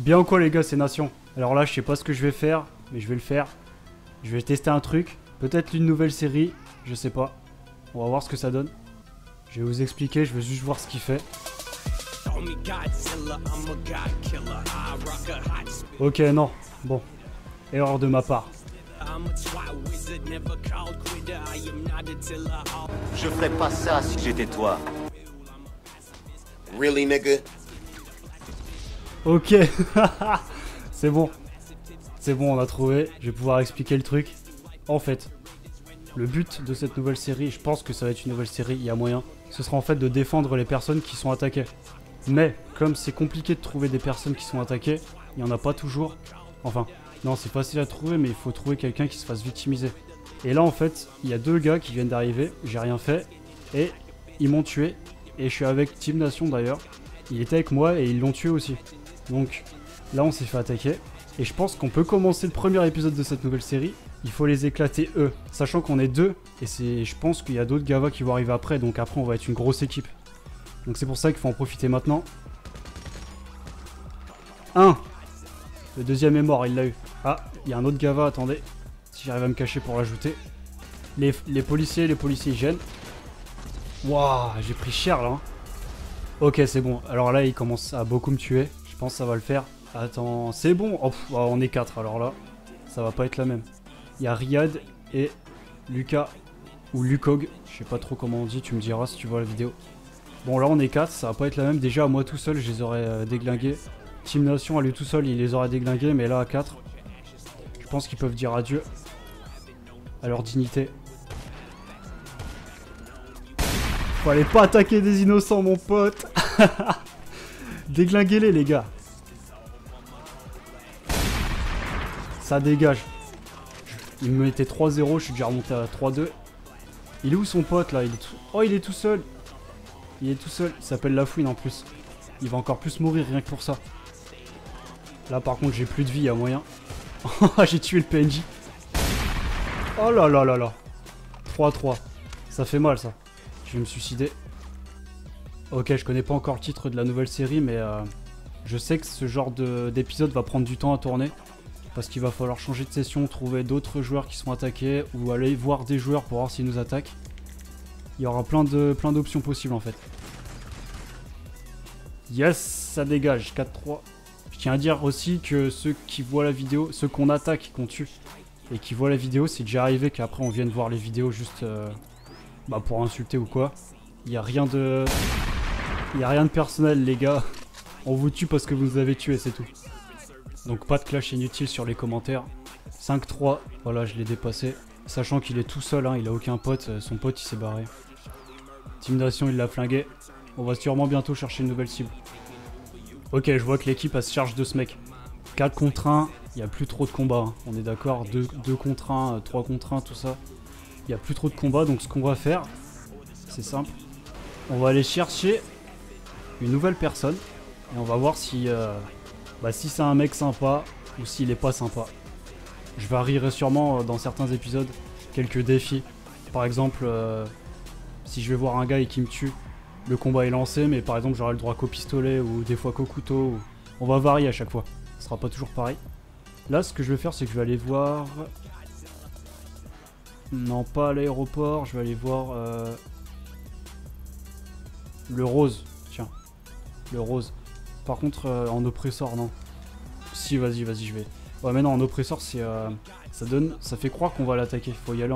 Bien ou quoi les gars, c'est Nation. Alors là, je sais pas ce que je vais faire, mais je vais le faire. Je vais tester un truc, peut-être une nouvelle série, je sais pas. On va voir ce que ça donne. Je vais vous expliquer, je vais juste voir ce qu'il fait. Ok, non, bon. Erreur de ma part. Je ferais pas ça si j'étais toi. Really, nigga? Ok, c'est bon. C'est bon, on a trouvé. Je vais pouvoir expliquer le truc. En fait, le but de cette nouvelle série, je pense que ça va être une nouvelle série, il y a moyen. Ce sera en fait de défendre les personnes qui sont attaquées. Mais, comme c'est compliqué de trouver des personnes qui sont attaquées, il n'y en a pas toujours. Enfin, non, c'est facile à trouver, mais il faut trouver quelqu'un qui se fasse victimiser. Et là, en fait, il y a deux gars qui viennent d'arriver, j'ai rien fait, et ils m'ont tué. Et je suis avec Team Nation d'ailleurs. Il était avec moi et ils l'ont tué aussi. Donc, là, on s'est fait attaquer. Et je pense qu'on peut commencer le premier épisode de cette nouvelle série. Il faut les éclater eux, sachant qu'on est deux. Et je pense qu'il y a d'autres gavas qui vont arriver après, donc après on va être une grosse équipe. Donc c'est pour ça qu'il faut en profiter maintenant. 1. Le deuxième est mort, il l'a eu. Ah, il y a un autre gava, attendez. Si j'arrive à me cacher pour l'ajouter. Les policiers ils gênent. Waouh, j'ai pris cher là. Ok, c'est bon. Alors là, il commence à beaucoup me tuer. Je pense que ça va le faire. Attends, c'est bon. Oh, on est 4, alors là, ça va pas être la même. Il y a Riyad et Lucas, ou Lucog, je sais pas trop comment on dit, tu me diras si tu vois la vidéo. Bon, là on est 4, ça va pas être la même. Déjà, à moi tout seul, je les aurais déglingués. Team Nation, à lui tout seul, il les aurait déglingués, mais là à 4, je pense qu'ils peuvent dire adieu à leur dignité. Fallait pas attaquer des innocents, mon pote. Déglinguez-les, les gars. Ça dégage. Il me mettait 3-0, je suis déjà remonté à 3-2. Il est où son pote là? Oh, il est tout seul. Il est tout seul. Il s'appelle Lafouine en plus. Il va encore plus mourir rien que pour ça. Là par contre j'ai plus de vie, il y a moyen. J'ai tué le PNJ. Oh là là là là. 3-3. Ça fait mal ça. Je vais me suicider. Ok, je connais pas encore le titre de la nouvelle série, mais je sais que ce genre d'épisode va prendre du temps à tourner. Parce qu'il va falloir changer de session, trouver d'autres joueurs qui sont attaqués, ou aller voir des joueurs pour voir s'ils nous attaquent. Il y aura plein d'options possibles en fait. Yes, ça dégage, 4-3. Je tiens à dire aussi que ceux qui voient la vidéo, ceux qu'on attaque, qu'on tue, et qui voient la vidéo, c'est déjà arrivé qu'après on vienne voir les vidéos juste pour insulter ou quoi. Il n'y a rien de... Il n'y a rien de personnel les gars. On vous tue parce que vous nous avez tué, c'est tout. Donc pas de clash inutile sur les commentaires. 5-3, voilà, je l'ai dépassé. Sachant qu'il est tout seul, hein, il a aucun pote, son pote il s'est barré. Team Nation il l'a flingué. On va sûrement bientôt chercher une nouvelle cible. Ok, je vois que l'équipe elle se charge de ce mec. 4 contre 1, il n'y a plus trop de combats, hein. On est d'accord, 2 contre 1, 3 contre 1, tout ça. Il n'y a plus trop de combats, donc ce qu'on va faire, c'est simple. On va aller chercher une nouvelle personne. Et on va voir si... si c'est un mec sympa ou s'il est pas sympa. Je varierai sûrement dans certains épisodes quelques défis. Par exemple, si je vais voir un gars et qu'il me tue, le combat est lancé, mais par exemple j'aurai le droit qu'au pistolet ou des fois qu'au couteau. On va varier à chaque fois. Ce sera pas toujours pareil. Là, ce que je vais faire, c'est que je vais aller voir... Non, pas à l'aéroport. Je vais aller voir... Le rose. Tiens. Le rose. Par contre, en oppresseur, non. Si, vas-y, je vais. Ouais, mais non, en oppresseur, c'est... ça fait croire qu'on va l'attaquer. Faut y aller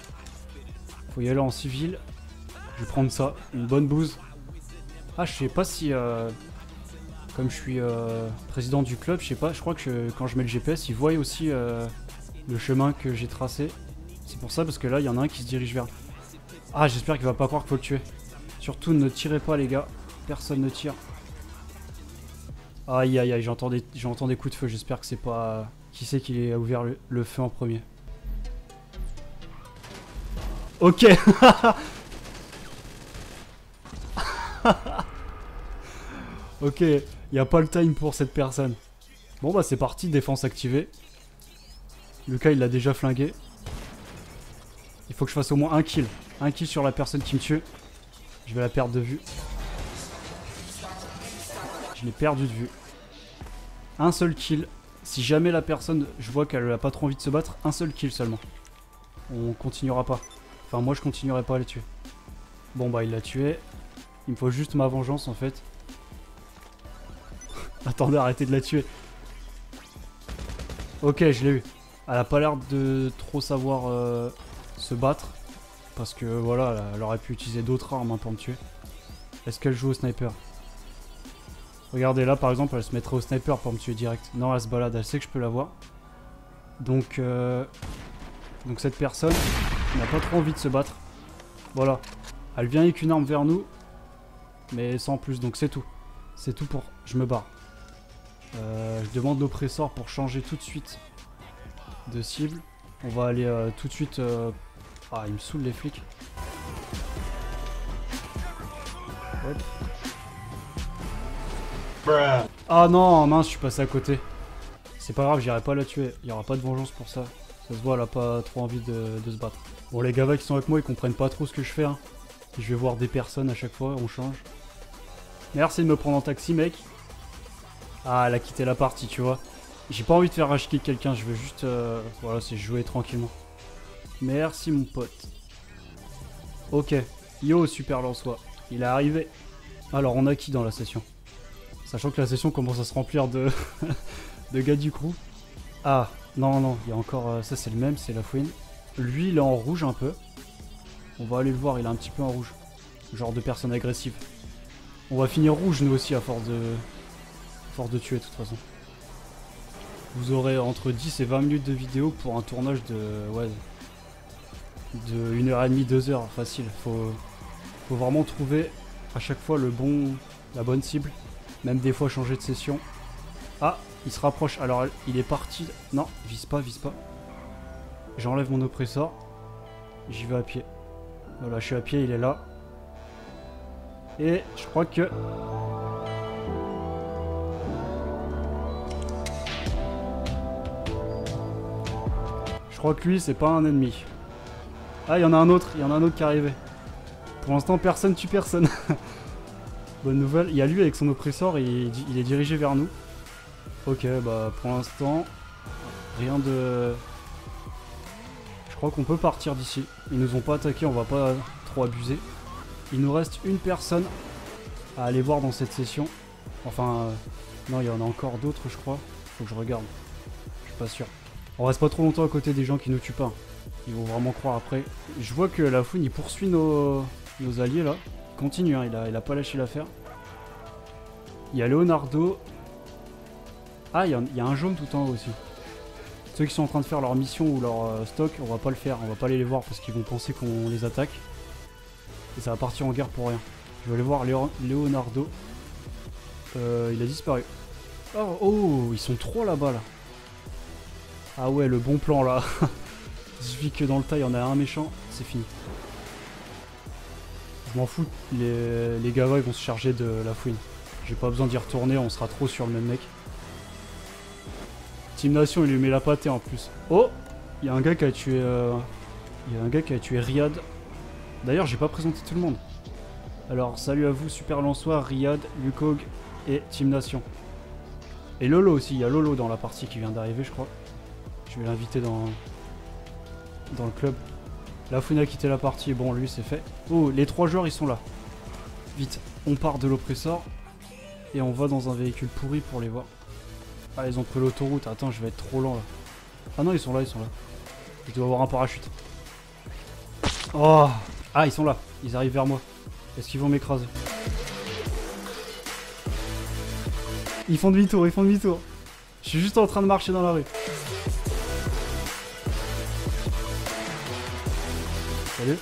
en civil. Je vais prendre ça. Une bonne bouse. Ah, je sais pas si... Comme je suis président du club, je sais pas. Je crois que quand je mets le GPS, ils voient aussi le chemin que j'ai tracé. C'est pour ça, parce que là, il y en a un qui se dirige vers... Ah, j'espère qu'il va pas croire qu'il faut le tuer. Surtout, ne tirez pas, les gars. Personne ne tire. Aïe aïe aïe, j'entends des coups de feu, j'espère que c'est pas... Qui c'est qui a ouvert le feu en premier? Ok. Ok, il n'y a pas le time pour cette personne. Bon bah c'est parti, défense activée. Lucas il l'a déjà flingué. Il faut que je fasse au moins un kill. Un kill sur la personne qui me tue. Je vais la perdre de vue. Je l'ai perdu de vue. Un seul kill. Si jamais la personne, je vois qu'elle a pas trop envie de se battre, un seul kill seulement. On continuera pas. Enfin, moi je continuerai pas à les tuer. Bon bah il l'a tué. Il me faut juste ma vengeance en fait. Attendez, arrêtez de la tuer. Ok, je l'ai eu. Elle a pas l'air de trop savoir se battre. Parce que voilà, elle aurait pu utiliser d'autres armes hein, pour me tuer. Est-ce qu'elle joue au sniper? Regardez là par exemple, elle se mettrait au sniper pour me tuer direct. Non, elle se balade, elle sait que je peux la voir. Donc cette personne n'a pas trop envie de se battre. Voilà. Elle vient avec une arme vers nous. Mais sans plus, donc c'est tout. C'est tout pour... Je me barre. Je demande l'oppresseur pour changer tout de suite de cible. On va aller tout de suite... Ah, il me saoule les flics. Hop. Ah non, mince, je suis passé à côté. C'est pas grave, j'irai pas la tuer. Il y aura pas de vengeance pour ça. Ça se voit, elle a pas trop envie de se battre. Bon, les gavas qui sont avec moi, ils comprennent pas trop ce que je fais. Hein. Je vais voir des personnes à chaque fois, on change. Merci de me prendre en taxi, mec. Ah, elle a quitté la partie, tu vois. J'ai pas envie de faire rage kick quelqu'un, je veux juste... voilà, c'est jouer tranquillement. Merci, mon pote. Ok. Yo, super Lançois. Il est arrivé. Alors, on a qui dans la session? Sachant que la session commence à se remplir de, de gars du crew. Ah, non, non, il y a encore... ça, c'est le même, c'est la fouine. Lui, il est en rouge un peu. On va aller le voir, il est un petit peu en rouge. Genre de personne agressive. On va finir rouge, nous aussi, à force de tuer, de toute façon. Vous aurez entre 10 et 20 minutes de vidéo pour un tournage de... Ouais... De 1h30, 2 heures, facile. Faut vraiment trouver à chaque fois la bonne cible. Même des fois changer de session. Ah, il se rapproche. Alors, il est parti. Non, vise pas, vise pas. J'enlève mon oppresseur. J'y vais à pied. Voilà, je suis à pied, il est là. Et je crois que... Je crois que lui, c'est pas un ennemi. Ah, il y en a un autre. Il y en a un autre qui est arrivé. Pour l'instant, personne tue personne. Bonne nouvelle. Il y a lui avec son oppresseur et il est dirigé vers nous. Ok, bah pour l'instant, rien de... Je crois qu'on peut partir d'ici. Ils nous ont pas attaqué, on va pas trop abuser. Il nous reste une personne à aller voir dans cette session. Enfin, non, il y en a encore d'autres, je crois. Faut que je regarde. Je suis pas sûr. On reste pas trop longtemps à côté des gens qui nous tuent pas. Ils vont vraiment croire après. Je vois que la fouine, il poursuit nos alliés là. Il continue, hein, il a pas lâché l'affaire. Il y a Leonardo. Ah, il y a un jaune tout en haut aussi. Ceux qui sont en train de faire leur mission ou leur stock, on va pas le faire. On va pas aller les voir parce qu'ils vont penser qu'on les attaque. Et ça va partir en guerre pour rien. Je vais aller voir Leonardo. Il a disparu. Oh, ils sont 3 là-bas là. Ah ouais, le bon plan là. Il suffit que dans le tas, il y en a un méchant, c'est fini. Je m'en fous, les gavas ils vont se charger de la fouine. J'ai pas besoin d'y retourner, on sera trop sur le même mec. Team Nation, il lui met la pâtée en plus. Oh, il y a un gars qui a tué... Il y a un gars qui a tué Riyad. D'ailleurs, j'ai pas présenté tout le monde. Alors, salut à vous, Super Lançois, Riyad, Lucog et Team Nation. Et Lolo aussi, il y a Lolo dans la partie qui vient d'arriver, je crois. Je vais l'inviter dans le club. La fouine a quitté la partie, bon, lui, c'est fait. Oh, les 3 joueurs, ils sont là. Vite, on part de l'oppresseur. Et on va dans un véhicule pourri pour les voir. Ah, ils ont pris l'autoroute. Attends, je vais être trop lent là. Ah non, ils sont là, ils sont là. Je dois avoir un parachute. Oh! Ah, ils sont là. Ils arrivent vers moi. Est-ce qu'ils vont m'écraser? Ils font demi-tour, ils font demi-tour. Je suis juste en train de marcher dans la rue. Salut.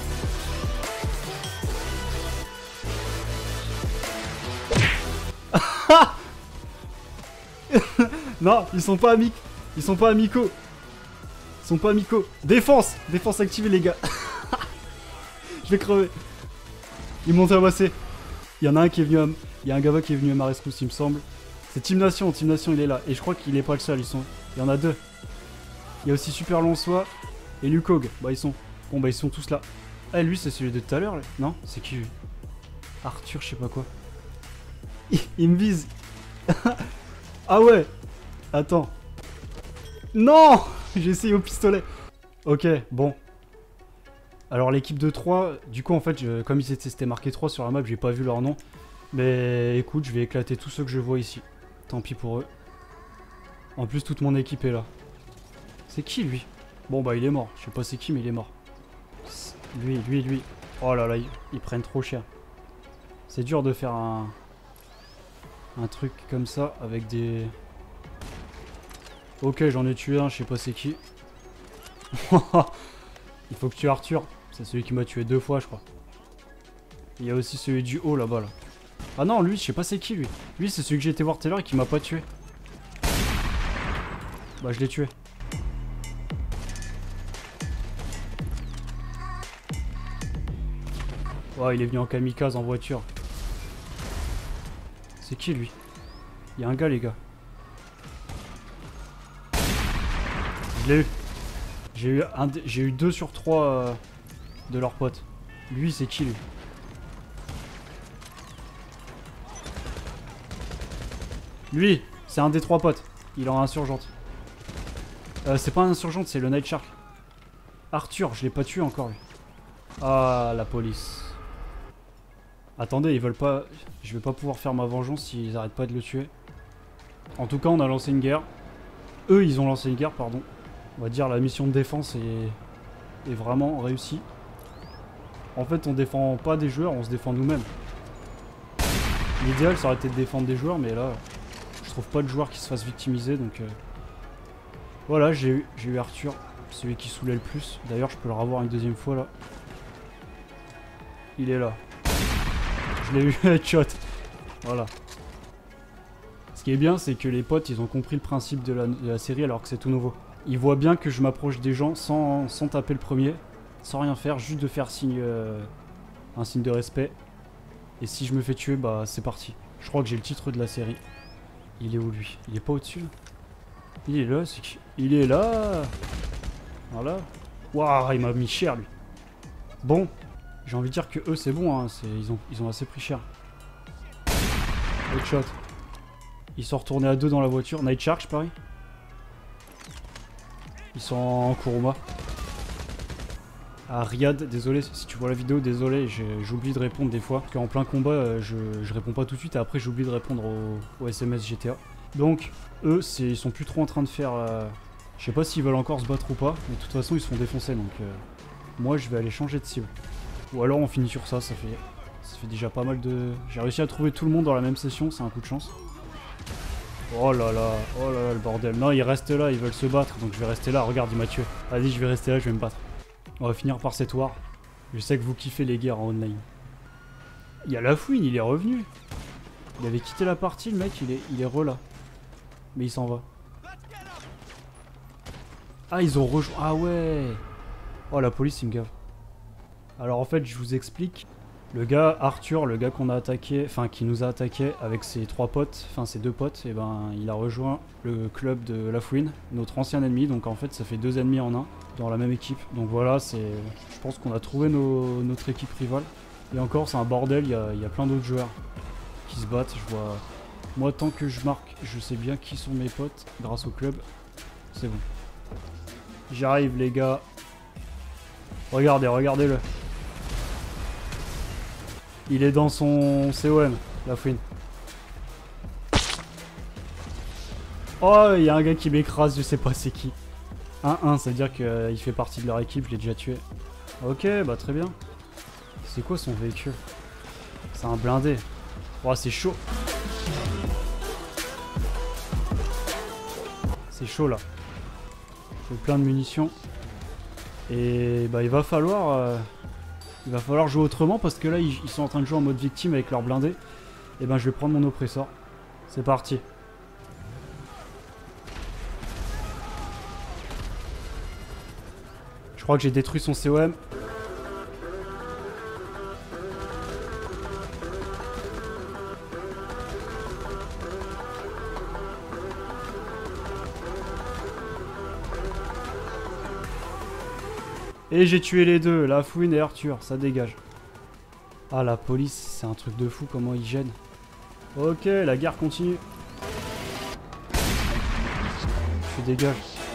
Non, ils sont pas amicaux. Ils sont pas amicaux. Ils sont pas amicaux. Défense! Défense activée, les gars. Je vais crever. Ils m'ont tabassé. Il y en a un qui est venu à... Il y a un gava qui est venu à ma rescousse, il me semble. C'est Team Nation. Team Nation, il est là. Et je crois qu'il est pas le seul. Il y en a 2. Il y a aussi Super Lançois et Lucog. Bah, ils sont... Bon, bah, ils sont tous là. Ah, lui, c'est celui de tout à l'heure, là. Non? C'est qui, lui? Arthur, je sais pas quoi. Il me vise. Ah ouais. Attends. Non. J'ai essayé au pistolet. Ok, bon. Alors l'équipe de 3, du coup en fait, comme c'était marqué 3 sur la map, j'ai pas vu leur nom. Mais écoute, je vais éclater tous ceux que je vois ici. Tant pis pour eux. En plus, toute mon équipe est là. C'est qui lui? Bon bah il est mort. Je sais pas c'est qui mais il est mort. Lui. Oh là là, ils prennent trop cher. C'est dur de faire un truc comme ça avec des... Ok, j'en ai tué un, je sais pas c'est qui. Il faut que tu tues Arthur. C'est celui qui m'a tué 2 fois, je crois. Il y a aussi celui du haut là-bas, là. Ah non, lui, je sais pas c'est qui, lui. Lui, c'est celui que j'ai été voir tout à l'heure et qui m'a pas tué. Bah, je l'ai tué. Ouais, il est venu en kamikaze en voiture. C'est qui, lui? Il y a un gars, les gars. Je l'ai eu. J'ai eu 2 sur 3 de leurs potes. Lui, c'est qui, lui? Lui, c'est un des 3 potes. Il est en insurgente. C'est pas un insurgente, c'est le Night Shark. Arthur, je l'ai pas tué encore, lui. Ah, la police. Attendez, ils veulent pas... Je vais pas pouvoir faire ma vengeance s'ils arrêtent pas de le tuer. En tout cas, on a lancé une guerre. Eux, ils ont lancé une guerre, pardon. On va dire la mission de défense est vraiment réussie. En fait, on défend pas des joueurs, on se défend nous-mêmes. L'idéal, ça aurait été de défendre des joueurs, mais là, je trouve pas de joueurs qui se fassent victimiser, donc... Voilà, j'ai eu Arthur, celui qui saoulait le plus. D'ailleurs, je peux le revoir une deuxième fois, là. Il est là. Je l'ai eu headshot. Voilà. Ce qui est bien, c'est que les potes, ils ont compris le principe de la série alors que c'est tout nouveau. Ils voient bien que je m'approche des gens sans taper le premier, sans rien faire, juste de faire un signe de respect. Et si je me fais tuer, bah c'est parti. Je crois que j'ai le titre de la série. Il est où lui? Il est pas au-dessus? Il est là, c'est qui? Il est là. Voilà. Waouh, il m'a mis cher lui. Bon, j'ai envie de dire que eux c'est bon, hein. Ils ont assez pris cher. Headshot. Ils sont retournés à 2 dans la voiture. Night Shark, je parie. Ils sont en Kuruma. Ah, Riyad, désolé si tu vois la vidéo, désolé, j'oublie de répondre des fois. Parce qu'en plein combat, je réponds pas tout de suite et après j'oublie de répondre au SMS GTA. Donc, eux, ils sont plus trop en train de faire... je sais pas s'ils veulent encore se battre ou pas, mais de toute façon, ils se font défoncer, donc... moi, je vais aller changer de cible. Ou alors, on finit sur ça, ça fait déjà pas mal de... J'ai réussi à trouver tout le monde dans la même session, c'est un coup de chance. Oh là là, le bordel. Non, ils restent là, ils veulent se battre, donc je vais rester là. Regarde, il m'a tué. Vas-y, je vais rester là, je vais me battre. On va finir par cette war. Je sais que vous kiffez les guerres en online. Il y a Lafouine, il est revenu. Il avait quitté la partie, le mec, il est re-là. Mais il s'en va. Ah, ils ont rejoint... Ah ouais. Oh, la police, il me gave. Alors, en fait, je vous explique. Le gars, Arthur, le gars qu'on a attaqué, enfin qui nous a attaqué avec ses 3 potes, enfin ses 2 potes, et ben il a rejoint le club de Lafouine, notre ancien ennemi, donc en fait ça fait 2 ennemis en un, dans la même équipe. Donc voilà, je pense qu'on a trouvé notre équipe rivale. Et encore c'est un bordel, il y a plein d'autres joueurs qui se battent, je vois... Moi tant que je marque, je sais bien qui sont mes potes, grâce au club, c'est bon. J'arrive les gars. Regardez-le. Il est dans son COM, Lafouine. Oh, il y a un gars qui m'écrase, je sais pas c'est qui. 1-1, ça veut dire qu'il fait partie de leur équipe, je l'ai déjà tué. Ok, bah très bien. C'est quoi son véhicule? C'est un blindé. Oh, c'est chaud. C'est chaud là. J'ai plein de munitions. Et bah il va falloir jouer autrement parce que là ils sont en train de jouer en mode victime avec leur blindé. Et ben je vais prendre mon oppresseur. C'est parti. Je crois que j'ai détruit son COM. Et j'ai tué les deux, Lafouine et Arthur, ça dégage. Ah la police, c'est un truc de fou comment ils gênent. Ok, la guerre continue. dégages.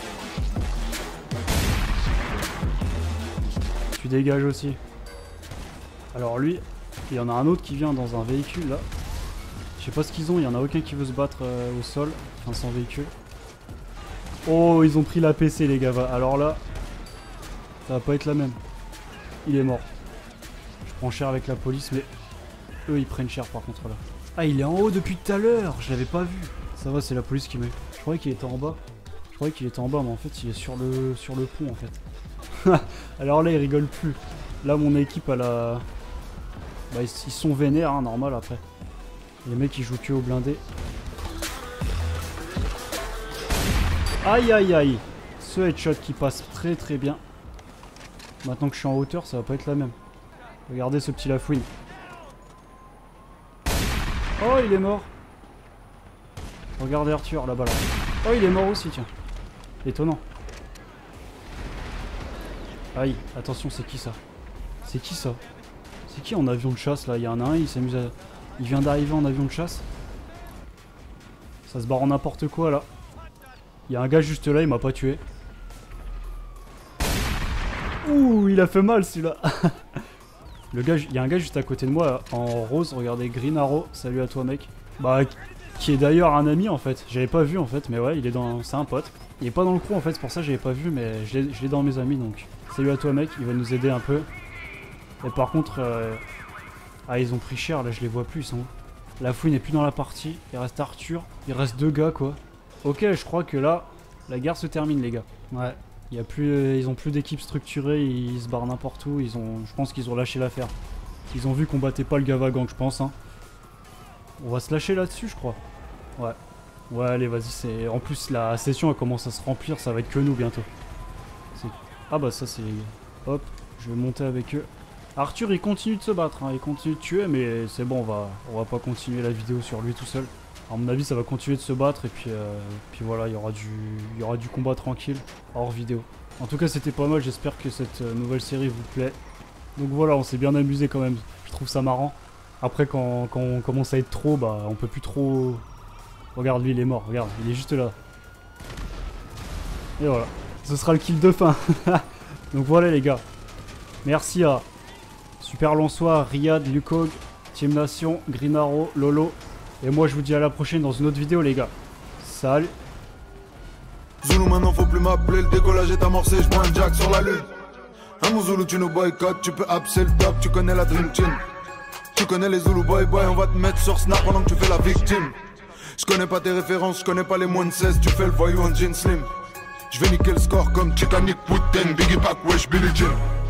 Tu dégages aussi. Alors lui, il y en a un autre qui vient dans un véhicule là. Je sais pas ce qu'ils ont, il y en a aucun qui veut se battre au sol, enfin sans véhicule. Oh, ils ont pris la PC les gars, alors là, ça va pas être la même. Il est mort. Je prends cher avec la police, mais eux ils prennent cher par contre là. Ah, il est en haut depuis tout à l'heure, je l'avais pas vu. Ça va, c'est la police qui met. Je croyais qu'il était en bas. Je croyais qu'il était en bas, mais en fait il est sur le pont en fait. Alors là, il rigole plus. Là, mon équipe, elle a... Bah, ils sont vénères, hein, normal après. Les mecs, ils jouent que au blindé. Aïe, aïe, aïe. Ce headshot qui passe très très bien. Maintenant que je suis en hauteur, ça va pas être la même. Regardez ce petit Lafouine. Oh, il est mort. Regardez Arthur, là-bas, là. Oh, il est mort aussi, tiens. Étonnant. Aïe, attention, c'est qui ça? C'est qui ça? C'est qui en avion de chasse là? Il y en a un, il s'amuse à... Il vient d'arriver en avion de chasse. Ça se barre en n'importe quoi là. Il y a un gars juste là, il m'a pas tué. Ouh, il a fait mal celui-là. Il y a un gars juste à côté de moi en rose, regardez, Green Arrow, salut à toi mec. Bah, qui est d'ailleurs un ami en fait. J'avais pas vu en fait, mais ouais, il est dans... C'est un pote. Il est pas dans le crew en fait, c'est pour ça que j'avais pas vu, mais je l'ai dans mes amis donc. Salut à toi mec, il va nous aider un peu. Et par contre, ah ils ont pris cher, là je les vois plus, ils sont où? Lafouine n'est plus dans la partie, il reste Arthur, il reste 2 gars quoi. Ok, je crois que là, la guerre se termine les gars. Ouais, il y a plus, ils ont plus d'équipe structurée, ils se barrent n'importe où, je pense qu'ils ont lâché l'affaire. Ils ont vu qu'on battait pas le Gavagang, je pense. Hein. On va se lâcher là-dessus, je crois. Ouais. Ouais, allez, vas-y, c'est... En plus, la session elle commence à se remplir, ça va être que nous bientôt. Ah bah ça c'est... Hop, je vais monter avec eux. Arthur il continue de se battre, hein, il continue de tuer, mais c'est bon, on va pas continuer la vidéo sur lui tout seul. À mon avis ça va continuer de se battre et puis voilà, il y aura du combat tranquille hors vidéo. En tout cas c'était pas mal, j'espère que cette nouvelle série vous plaît. Donc voilà, on s'est bien amusé quand même, je trouve ça marrant. Après quand on commence à être trop, bah on peut plus trop... Regarde lui il est mort, regarde, il est juste là. Et voilà, ce sera le kill de fin. Donc voilà les gars, merci à Super Lançois, Riyad, Lucog, Team Nation, Green Arrow, Lolo. Et moi je vous dis à la prochaine dans une autre vidéo les gars. Salut. Zoulou maintenant faut plus m'appeler, le décollage est amorcé, je prends un jack sur la lune. Un mon Zoulou tu nous boycottes, tu peux appeler le top, tu connais la Dream Team. Tu connais les Zoulou boy boy, on va te mettre sur Snap pendant que tu fais la victime. Je connais pas tes références, je connais pas les moins de 16, tu fais le voyou en jean slim. Je vais niquer le score comme Titanic, Putain, Biggie Pack, wesh Billie Jean.